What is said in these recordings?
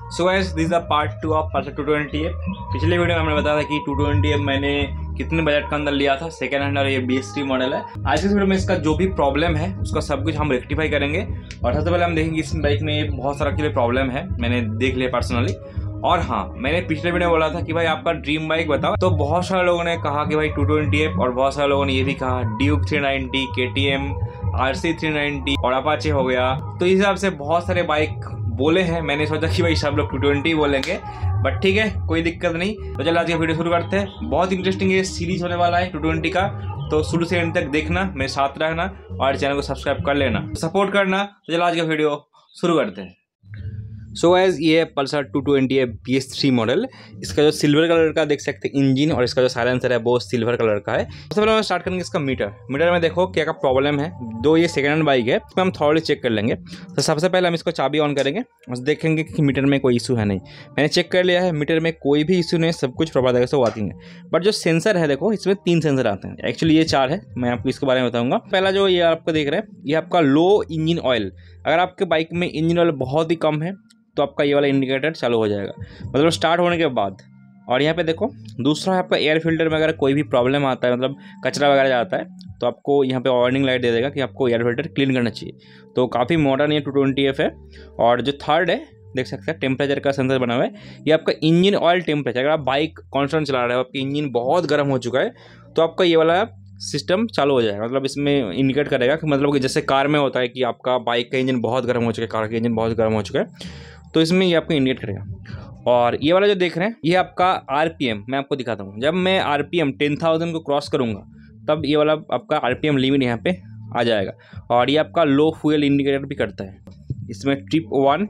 So guys this is the part 2 of Pulsar 220F। पिछले video में हमने बताया था कि 220F मैंने कितने बजट के अंदर लिया था, सेकेंड हैंड, और ये BS3 मॉडल है। आज के वीडियो में इसका जो भी प्रॉब्लम है उसका सब कुछ हम रेक्टिफाई करेंगे। और सबसे पहले हम देखेंगे इस बाइक में बहुत सारा के लिए प्रॉब्लम है, मैंने देख लिया पर्सनली। और हाँ, मैंने पिछले वीडियो में बोला था कि भाई आपका ड्रीम बाइक बताओ, तो बहुत सारे लोगों ने कहा कि भाई 220F, और बहुत सारे लोगों ने ये भी कहा ड्यूक 390, KTM, RC 390 और अपाचे हो गया। तो इस हिसाब से बहुत सारे बाइक बोले हैं। मैंने सोचा कि भाई सब लोग 220 बोलेंगे, बट ठीक है, कोई दिक्कत नहीं। तो चलो आज का वीडियो शुरू करते हैं। बहुत इंटरेस्टिंग ये सीरीज होने वाला है 220 का, तो शुरू से एंड तक देखना, मेरे साथ रहना और चैनल को सब्सक्राइब कर लेना, सपोर्ट करना। तो चलो आज का वीडियो शुरू करते हैं। सो गाइस ये है पल्सर 220F BS3 मॉडल। इसका जो सिल्वर कलर का देख सकते हैं इंजन, और इसका जो साइलेंसर है वो सिल्वर कलर का है। सबसे पहले हम स्टार्ट करेंगे इसका मीटर में देखो क्या क्या प्रॉब्लम है। दो ये सेकेंड हैंड बाइक है, इसमें हम थॉरली चेक कर लेंगे। तो सबसे पहले हम इसको चाबी ऑन करेंगे और देखेंगे कि मीटर में कोई इशू है नहीं। मैंने चेक कर लिया है, मीटर में कोई भी इशू नहीं, सब कुछ प्रॉपर तरीके से वर्किंग है। बट जो सेंसर है देखो, इसमें 3 सेंसर आते हैं, एक्चुअली ये 4 है। मैं आपको इसके बारे में बताऊंगा। पहला जो ये आपको देख रहे हैं, ये आपका लो इंजन ऑयल। अगर आपके बाइक में इंजन ऑयल बहुत ही कम है तो आपका ये वाला इंडिकेटर चालू हो जाएगा, मतलब स्टार्ट होने के बाद। और यहाँ पे देखो दूसरा है आपका एयर फिल्टर में अगर कोई भी प्रॉब्लम आता है, मतलब कचरा वगैरह जाता है, तो आपको यहाँ पे वार्निंग लाइट दे देगा कि आपको एयर फिल्टर क्लीन करना चाहिए। तो काफ़ी मॉडर्न ये 220F है। और जो थर्ड है देख सकते हैं, टेम्परेचर का सेंसर बना हुआ है। ये आपका इंजन ऑयल टेम्परेचर, अगर आप बाइक कॉन्स्टेंट चला रहे हो, आपकी इंजन बहुत गर्म हो चुका है, तो आपका ये वाला सिस्टम चालू हो जाएगा। मतलब इसमें इंडिकेट करेगा कि मतलब कि जैसे कार में होता है कि आपका बाइक का इंजन बहुत गर्म हो चुका है, कार का इंजन बहुत गर्म हो चुका है, तो इसमें ये आपको इंडिकेट करेगा। और ये वाला जो देख रहे हैं, ये आपका RPM मैं आपको दिखाता हूँ। जब मैं RPM 10,000 को क्रॉस करूँगा तब ये वाला आपका RPM लिमिट यहाँ पे आ जाएगा। और ये आपका लो फ्यूल इंडिकेटर भी करता है। इसमें ट्रिप 1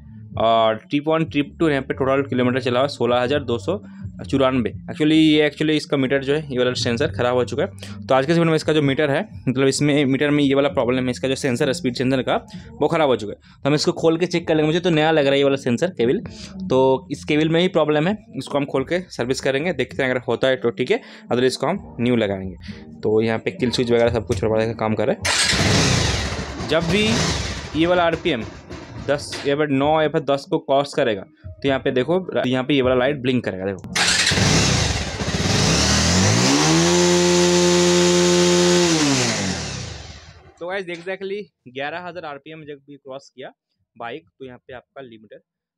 और ट्रिप 1 ट्रिप 2 यहाँ पे टोटल किलोमीटर चला हुआ 16,294। एक्चुअली इसका मीटर जो है, ये वाला सेंसर खराब हो चुका है। तो आज के वीडियो में इसका जो मीटर है, मतलब इसमें मीटर में ये वाला प्रॉब्लम है, इसका जो सेंसर है स्पीड सेंसर का, वो खराब हो चुका है। तो हम इसको खोल के चेक कर लेंगे। मुझे तो नया लग रहा है ये वाला सेंसर केबल, तो इस केबल में ही प्रॉब्लम है। इसको हम खोल के सर्विस करेंगे, देखते हैं अगर होता है तो ठीक है, अदर इसको हम न्यू लगाएंगे। तो यहाँ पे किल स्विच वगैरह सब कुछ का काम करे। जब भी ये वाला RPM 10 या फिर 9 या फिर 10 को क्रॉस करेगा तो यहाँ पे देखो, यहाँ पे ये वाला लाइट ब्लिंक करेगा। देखो तो गाइस एग्जैक्टली 11,000 RPM जब भी क्रॉस किया बाइक, तो यहाँ पे आपका लिमिटर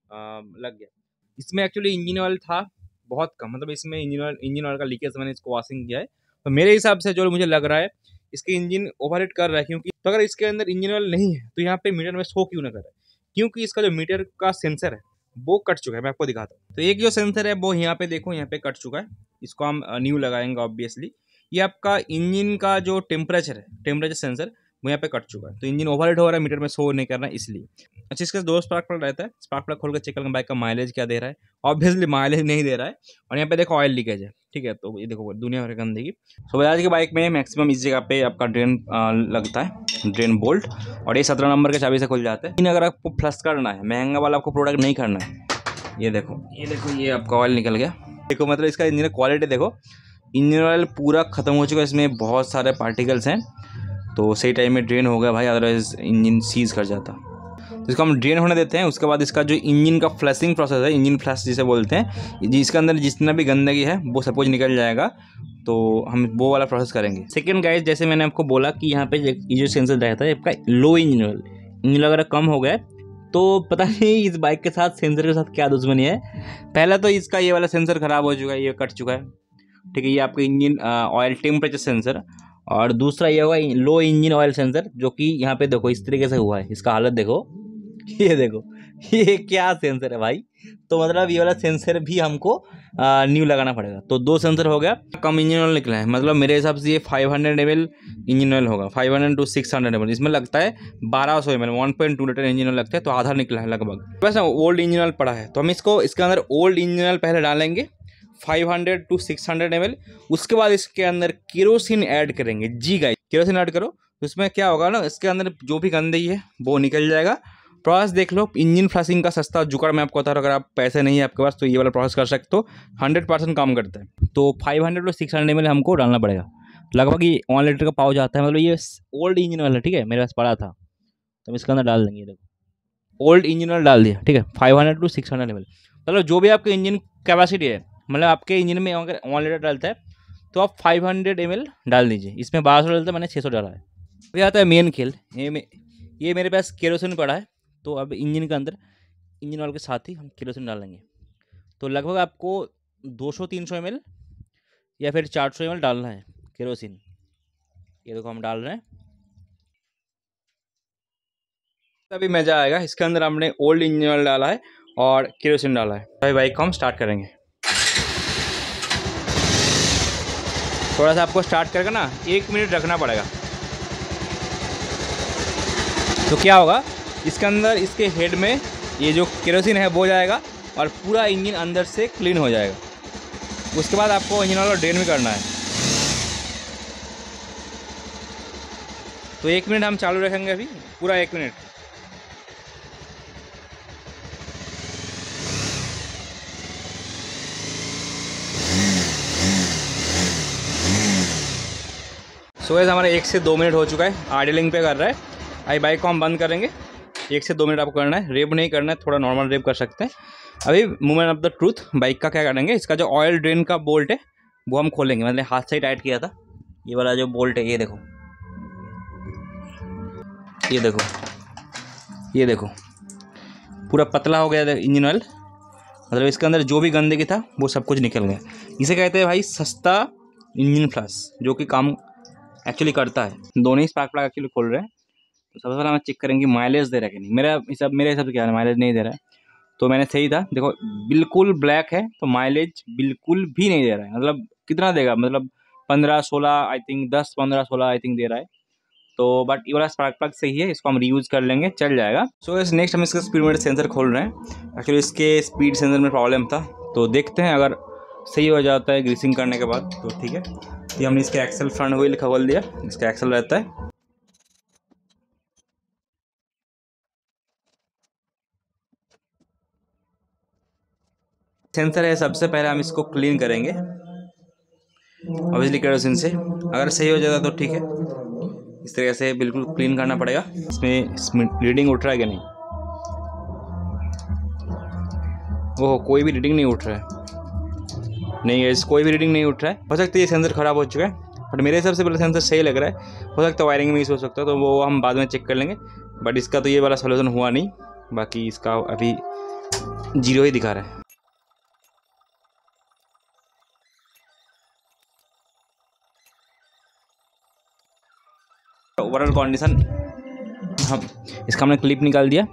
लग गया। इसमें एक्चुअली इंजन ऑयल था बहुत कम, मतलब इसमें इंजन ऑयल का लीकेज, मैंने इसको वॉशिंग किया है। तो मेरे हिसाब से जो मुझे लग रहा है, इसके इंजन ओवरहीट कर रहा है। क्योंकि तो अगर इसके अंदर इंजन ऑयल नहीं है तो यहाँ पे मीटर में शो क्यों ना कर रहा है? क्योंकि इसका जो मीटर का सेंसर है वो कट चुका है। मैं आपको दिखाता हूँ। तो एक जो सेंसर है वो यहाँ पे देखो, यहाँ पे कट चुका है। इसको हम न्यू लगाएंगे ऑब्वियसली। ये आपका इंजन का जो टेम्परेचर सेंसर वो यहाँ पे कट चुका है, तो इंजन ओवरहीट हो रहा है, मीटर में शो नहीं करना इसलिए। अच्छा, इसके दो स्पार्क प्लग रहता है। स्पार्क प्लग खोल कर चेक करना बाइक का माइलेज क्या दे रहा है। ऑब्वियसली माइलेज नहीं दे रहा है। और यहाँ पे देखो ऑयल लीकेज है, ठीक है। तो ये देखो दुनिया भर गंदगी। सो बजाज की बाइक में मैक्सिमम इस जगह पे आपका ड्रेन लगता है, ड्रेन बोल्ट, और ये 17 नंबर के चाबी से खुल जाता है। लेकिन अगर आपको फ्लश करना है, महंगा वाला आपको प्रोडक्ट नहीं करना है, ये देखो ये आपका ऑयल निकल गया। देखो मतलब इसका इंजन क्वालिटी देखो, इंजन ऑयल पूरा खत्म हो चुका है, इसमें बहुत सारे पार्टिकल्स हैं। तो सही टाइम में ड्रेन हो गया भाई, अदरवाइज इंजन सीज कर जाता। तो इसको हम ड्रेन होने देते हैं। उसके बाद इसका जो इंजन का फ्लशिंग प्रोसेस है, इंजन फ्लश जिसे बोलते हैं, जिसके अंदर जितना भी गंदगी है वो सब कुछ निकल जाएगा। तो हम वो वाला प्रोसेस करेंगे। सेकंड गाइस, जैसे मैंने आपको बोला कि यहाँ पे ये जो सेंसर रहता है आपका लो इंजन अगर कम हो गया तो पता नहीं इस बाइक के साथ सेंसर के साथ क्या दुश्मनी है। पहला तो इसका ये वाला सेंसर खराब हो चुका है, ये कट चुका है, ठीक है। ये आपका इंजन ऑयल टेम्परेचर सेंसर। और दूसरा ये होगा लो इंजन ऑयल सेंसर, जो कि यहाँ पे देखो इस तरीके से हुआ है। इसका हालत देखो, ये देखो ये क्या सेंसर है भाई। तो मतलब ये वाला सेंसर भी हमको न्यू लगाना पड़ेगा। तो 2 सेंसर हो गया। कम इंजन ऑयल निकला है, मतलब मेरे हिसाब से ये 500 ml इंजन ऑयल होगा, 500 to 600 ml। इसमें लगता है 1200 ml, 1.2 लीटर इंजन ऑयल लगता है, तो आधा निकला है लगभग। बस ओल्ड इंजन ऑयल पड़ा है, तो हम इसके अंदर ओल्ड इंजन ऑयल पहले डालेंगे 500 to 600 ml। उसके बाद इसके अंदर केरोसिन ऐड करेंगे। जी गाइस, केरोसिन ऐड करो तो इसमें क्या होगा ना, इसके अंदर जो भी गंदगी है वो निकल जाएगा। प्रोसेस देख लो, इंजन फ्लशिंग का सस्ता जुगाड़ मैं आपको बता रहा हूँ। अगर आप पैसे नहीं है आपके पास तो ये वाला प्रोसेस कर सकते हो, 100% काम करता है। तो 500 to 600 ml हमको डालना पड़ेगा। लगभग ये 1 लीटर का पाउच आता है, मतलब ये ओल्ड इंजन वाला, ठीक है, मेरे पास पड़ा था, तो हम इसके अंदर डाल देंगे। देखो ओल्ड इंजन ऑयल डाल दिया, ठीक है, 500 to 600 ml। मतलब जो भी आपके इंजन कैपेसिटी है, मतलब आपके इंजन में अगर 1 लीटर डालता है तो आप 500 ml डाल दीजिए। इसमें 1200 डालता है, मैंने 600 डाला है। अभी आता है मेन खेल। ये मेरे पास केरोसिन पड़ा है, तो अब इंजन के अंदर इंजन ऑयल के साथ ही हम केरोसिन डालेंगे। तो लगभग आपको 200-300 ml या फिर 400 ml डालना है केरोसिन। ये देखो हम डाल रहे हैं, तभी मज़ा आएगा। इसके अंदर हमने ओल्ड इंजन ऑयल डाला है और केरोसिन डाला है। अभी बाइक को हम स्टार्ट करेंगे। थोड़ा सा आपको स्टार्ट करके ना 1 मिनट रखना पड़ेगा। तो क्या होगा, इसके अंदर इसके हेड में ये जो केरोसिन है वो जाएगा और पूरा इंजन अंदर से क्लीन हो जाएगा। उसके बाद आपको इंजन ऑयल ड्रेन भी करना है। तो 1 मिनट हम चालू रखेंगे, अभी पूरा 1 मिनट। सो गाइस हमारा 1 से 2 मिनट हो चुका है, आइडलिंग पे कर रहा है। अभी बाइक को हम बंद करेंगे। 1 से 2 मिनट आपको करना है, रेव नहीं करना है, थोड़ा नॉर्मल रेव कर सकते हैं। अभी moment of the truth, bike का क्या करेंगे, इसका जो ऑयल ड्रेन का बोल्ट है वो हम खोलेंगे। मतलब हाथ से ही टाइट किया था, ये वाला जो बोल्ट है, ये देखो, ये देखो, ये देखो, पूरा पतला हो गया इंजन ऑयल। मतलब इसके अंदर जो भी गंदगी था वो सब कुछ निकल गया। इसे कहते हैं भाई सस्ता इंजन फ्लश, जो कि काम एक्चुअली करता है। दोनों ही स्पार्क प्लग एक्चुअली खोल रहे हैं। तो सबसे पहले हम चेक करेंगे माइलेज दे रहा है कि नहीं। मेरे हिसाब से क्या है, माइलेज नहीं दे रहा है। तो मैंने सही था, देखो बिल्कुल ब्लैक है, तो माइलेज बिल्कुल भी नहीं दे रहा है। मतलब कितना देगा, मतलब 15-16 I think, 10-15-16 I think they रहा है। तो बट ये वाला स्पार्क प्लग सही है, इसको हम रीयूज़ कर लेंगे, चल जाएगा। सो इस नेक्स्ट हम इसका स्पीडोमीटर सेंसर खोल रहे हैं। एक्चुअली इसके स्पीड सेंसर में प्रॉब्लम था, तो देखते हैं अगर सही हो जाता है ग्रीसिंग करने के बाद तो ठीक है। ये हमने इसके एक्सेल फ्रंट व्हील खोल दिया, इसका एक्सेल रहता है। सेंसर है, सबसे पहले हम इसको क्लीन करेंगे ऑब्वियसली केरोसिन से। अगर सही हो जाता तो ठीक है, इस तरह से बिल्कुल क्लीन करना पड़ेगा। इसमें रीडिंग उठ रहा है कि नहीं, ओह कोई भी रीडिंग नहीं उठ रहा है। नहीं है, कोई भी रीडिंग नहीं उठ रहा है। हो सकता है ये सेंसर ख़राब हो चुका है, बट मेरे हिसाब से पहले सेंसर सही लग रहा है। हो सकता है वायरिंग में इशू हो सकता है, तो वो हम बाद में चेक कर लेंगे। बट इसका तो ये वाला सोल्यूशन हुआ नहीं, बाकी इसका अभी 0 ही दिखा रहा है। ओवरऑल कंडीशन, हम इसका हमने क्लिप निकाल दिया।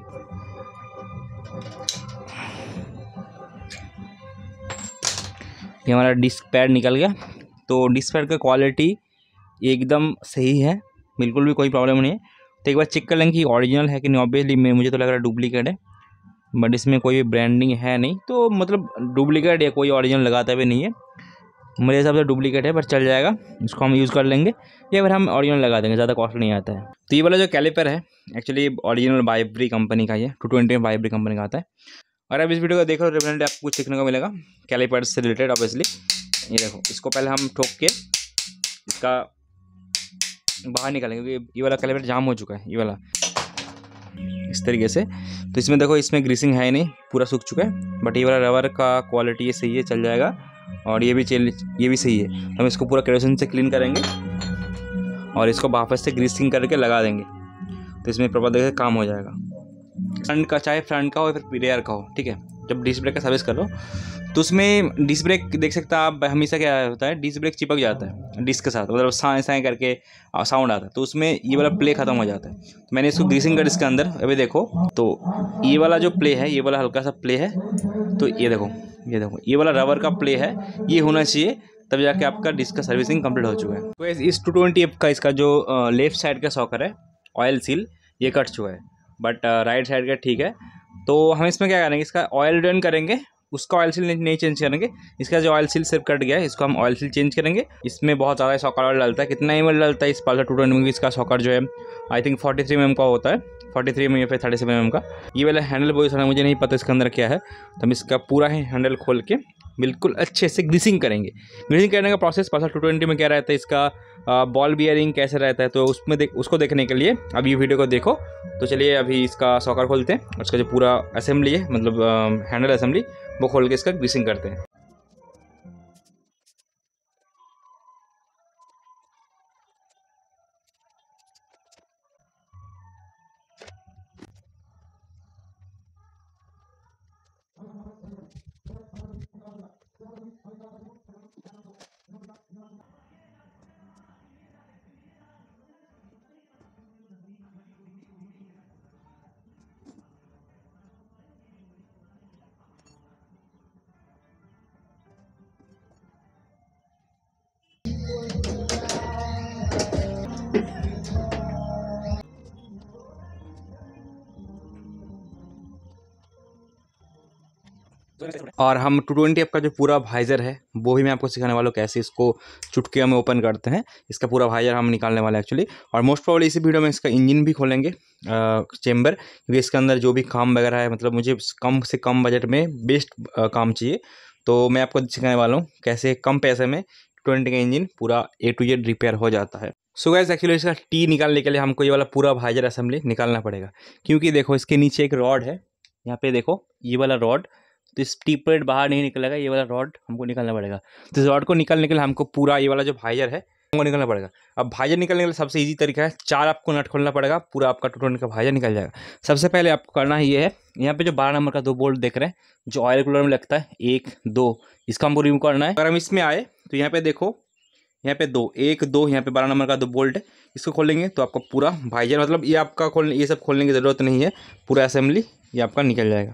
ये हमारा डिस्क पैड निकल गया। तो डिस्क पैड का क्वालिटी एकदम सही है, बिल्कुल भी कोई प्रॉब्लम नहीं है। तो एक बार चेक कर लेंगे कि ओरिजिनल है कि नहीं। ऑब्वियसली मुझे तो लग रहा है डुप्लीकेट है, बट इसमें कोई भी ब्रांडिंग है नहीं, तो मतलब डुप्लीकेट या कोई ओरिजिनल लगाता भी नहीं है। मेरे हिसाब से डुप्लीकेट है, पर चल जाएगा, इसको हम यूज़ कर लेंगे। या फिर हम ओरिजिनल लगा देंगे, ज़्यादा कॉस्ट नहीं आता है। तो ये वाला जो कैलिपर है एक्चुअली ओरिजिनल वाइब्री कंपनी का, ये 220 वाइब्री कंपनी का आता है। और अब इस वीडियो को देखो, डेफिनेटली आपको कुछ सीखने को मिलेगा कैलिपर से रिलेटेड ऑब्वियसली। ये देखो, इसको पहले हम ठोक के इसका बाहर निकालेंगे, क्योंकि ये वाला कैलिपर जाम हो चुका है, ये वाला इस तरीके से। तो इसमें देखो, इसमें ग्रीसिंग है नहीं, पूरा सूख चुका है। बट ये वाला रबर का क्वालिटी ये सही है, चल जाएगा। और ये भी सही है। हम इसको पूरा केरोसिन से क्लीन करेंगे और इसको वापस से ग्रीसिंग करके लगा देंगे, तो इसमें प्रॉपर देखिए काम हो जाएगा। फ्रंट का, चाहे फ्रंट का हो या फिर रियर का हो, ठीक है। जब डिस्क ब्रेक का सर्विस कर लो तो उसमें डिस्क ब्रेक देख सकते हैं आप, हमेशा क्या होता है, डिस्क ब्रेक चिपक जाता है डिस्क के साथ, मतलब साए साए करके साउंड आता है, तो उसमें ये वाला प्ले खत्म हो जाता है। तो मैंने इसको ग्रीसिंग कर इसके अंदर, अभी देखो, तो ये वाला जो प्ले है, ये वाला हल्का सा प्ले है। तो ये देखो, ये वाला रबर का प्ले है, ये होना चाहिए, तब जाके आपका डिस्क का सर्विसिंग कंप्लीट हो चुका है। तो इस 220 का इसका जो लेफ्ट साइड का सॉकर है, ऑयल सील, ये कट चुका है, बट राइट साइड का ठीक है। तो हम इसमें क्या करेंगे, इसका ऑयल ड्रेन करेंगे, उसका ऑयल सील नहीं चेंज करेंगे। इसका जो ऑयल सील सिर्फ कट गया है, इसको हम ऑयल सील चेंज करेंगे। इसमें बहुत ज़्यादा सॉकर ऑयल डलता है, कितना एमएल डलता है इस पल्सर 220 में। इसका सॉकर जो है आई थिंक 43 mm का होता है, 43 mm या फिर 37 mm का। ये वाला हैंडल पोजिशन है, मुझे नहीं पता इसके अंदर क्या है। तो हम इसका पूरा ही हैंडल खोल के बिल्कुल अच्छे से ग्रीसिंग करेंगे। ग्रीसिंग करने का प्रोसेस पल्सर 220 में क्या रहता है, इसका बॉल बियरिंग कैसे रहता है, तो उसको देखने के लिए अब ये वीडियो को देखो। तो चलिए अभी इसका सॉकर खोलते हैं और इसका जो पूरा असेंबली है, मतलब हैंडल असेंबली, वो खोल के इसका ग्रीसिंग करते हैं। और हम 220 का जो पूरा वाइजर है वो भी मैं आपको सिखाने वाला हूँ कैसे इसको चुटकियों में ओपन करते हैं। इसका पूरा वाइजर हम निकालने वाले हैं एक्चुअली। और मोस्ट प्रॉब्ली इसी वीडियो में इसका इंजन भी खोलेंगे, चेम्बर, क्योंकि इसके अंदर जो भी काम वगैरह है, मतलब मुझे कम से कम बजट में बेस्ट काम चाहिए। तो मैं आपको सिखाने वाला हूँ कैसे कम पैसे में 220 का इंजन पूरा A to Z रिपेयर हो जाता है। सो गाइस एक्चुअली इसका टी निकालने के लिए हमको ये वाला पूरा वाइजर असेंबली निकालना पड़ेगा, क्योंकि देखो इसके नीचे एक रॉड है, यहाँ पे देखो ये वाला रॉड, तो इस टी प्लेट बाहर नहीं निकलेगा, ये वाला रॉड हमको निकालना पड़ेगा। तो इस रॉड को निकालने के लिए हमको पूरा ये वाला जो वाइजर है हमको निकालना पड़ेगा। अब वाइजर निकालने के लिए सबसे इजी तरीका है, 4 आपको नट खोलना पड़ेगा, पूरा आपका 220 का वाइजर निकल जाएगा। सबसे पहले आपको करना ही ये है, यहाँ पे जो 12 नंबर का 2 बोल्ट देख रहे हैं जो ऑयल कूलर में लगता है, 1 2, इसका हमको रिमूव करना है। अगर हम इसमें आए तो यहाँ पे देखो, यहाँ पे 2 1 2, यहाँ पे 12 नंबर का 2 बोल्ट है, इसको खोलेंगे तो आपका पूरा वाइजर, मतलब ये आपका ये सब खोलने की ज़रूरत नहीं है, पूरा असेंबली ये आपका निकल जाएगा।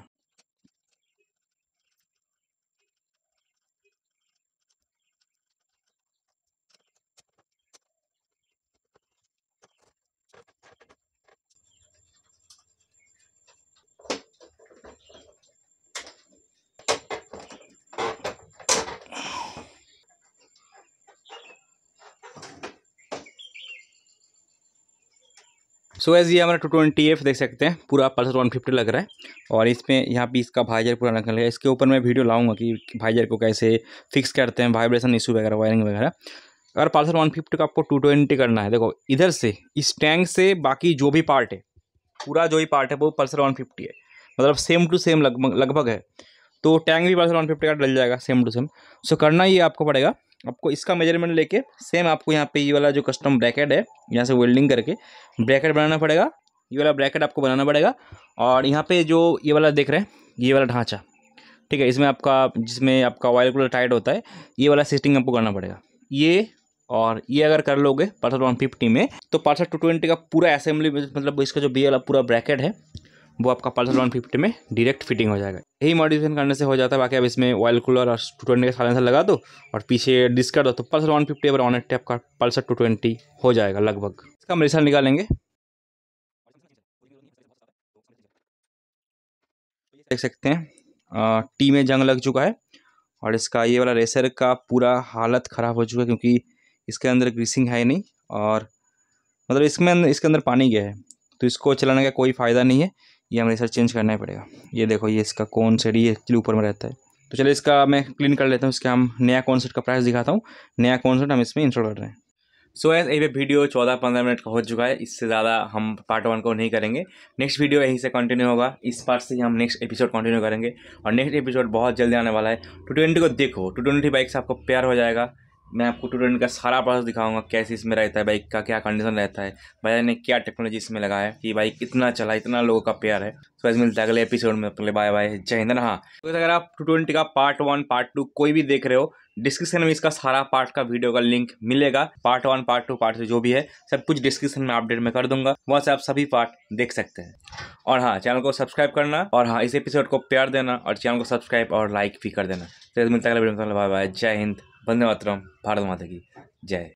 सो एज ये हमारा 220F देख सकते हैं, पूरा पल्सर 150 लग रहा है। और इसमें यहाँ भी इसका वाइजर पूरा निकल है। इसके ऊपर मैं वीडियो लाऊंगा कि वाइजर को कैसे फिक्स करते हैं, वाइब्रेशन इशू वगैरह, वायरिंग वगैरह। अगर पल्सर 150 का आपको 220 करना है, देखो इधर से इस टैंक से बाकी जो भी पार्ट है, पूरा जो भी पार्ट है वो पल्सर 150 है, मतलब सेम टू सेम लगभग है। तो टैंक भी पल्सर 150 का डल जाएगा सेम टू सेम। सो करना ये आपको पड़ेगा, आपको इसका मेजरमेंट लेके सेम आपको यहाँ पे ये वाला जो कस्टम ब्रैकेट है, यहाँ से वेल्डिंग करके ब्रैकेट बनाना पड़ेगा। ये वाला ब्रैकेट आपको बनाना पड़ेगा। और यहाँ पे जो ये वाला देख रहे हैं, ये वाला ढांचा, ठीक है, इसमें आपका, जिसमें आपका ऑयल कूलर टाइट होता है, ये वाला सिस्टिंग आपको करना पड़ेगा। ये और ये अगर कर लोगे पल्सर 150 में, तो पल्सर 220 का पूरा असेंबली, मतलब इसका जो बी वाला पूरा ब्रैकेट है वो आपका पल्सर 150 में डायरेक्ट फिटिंग हो जाएगा। यही मॉडिफिकेशन करने से हो जाता है। बाकी अब इसमें ऑयल कूलर और 220 का साइलेंसर लगा दो और पीछे डिस्क कर दो, तो पल्सर 150 पर ऑन एट आपका पल्सर 220 हो जाएगा लगभग। इसका हम रिजल्ट निकालेंगे, देख सकते हैं टी में जंग लग चुका है और इसका ये वाला रेसर का पूरा हालत ख़राब हो चुका है, क्योंकि इसके अंदर ग्रीसिंग है नहीं, और मतलब इसके अंदर पानी गया है, तो इसको चलाने का कोई फ़ायदा नहीं है। ये हमें रेसर चेंज करना ही पड़ेगा। ये देखो, ये इसका कौन सेट ये एक्चुअली ऊपर में रहता है। तो चलिए इसका मैं क्लीन कर लेता हूँ। इसका हम नया कौन सेट का प्राइस दिखाता हूँ, नया कौन सेट हम इसमें इंस्टॉल कर रहे हैं। सो एज ये वीडियो 14-15 मिनट का हो चुका है, इससे ज़्यादा हम पार्ट 1 को नहीं करेंगे। नेक्स्ट वीडियो यहीं से कंटिन्यू होगा, इस पार्ट से ही हम नेक्स्ट एपिसोड कंटिन्यू करेंगे। और नेक्स्ट एपिसोड बहुत जल्दी आने वाला है। 220 को देखो, 220 बाइक से आपको प्यार हो जाएगा। मैं आपको 220 का सारा प्रोसेस दिखाऊंगा, कैसे इसमें रहता है, बाइक का क्या कंडीशन रहता है, भैया ने क्या टेक्नोलॉजी इसमें लगाया है कि बाइक इतना चला, इतना लोगों का प्यार है। तो ऐसे मिलता है अगले एपिसोड में। पहले बाय बाय, जय हिंद। हाँ, तो अगर आप 220 का पार्ट 1 पार्ट 2 कोई भी देख रहे हो, डिस्क्रिप्शन में इसका सारा पार्ट का वीडियो का लिंक मिलेगा। पार्ट 1 पार्ट 2 पार्ट 3 जो भी है सब कुछ डिस्क्रिप्शन में अपडेट में कर दूंगा, वहाँ से आप सभी पार्ट देख सकते हैं। और हाँ, चैनल को सब्सक्राइब करना, और हाँ, इस एपिसोड को प्यार देना, और चैनल को सब्सक्राइब और लाइक भी कर देना। तो मिलता है अगले वीडियो में। बाय बाय, जय हिंद, वंदे मातरम, भारत माता की जय।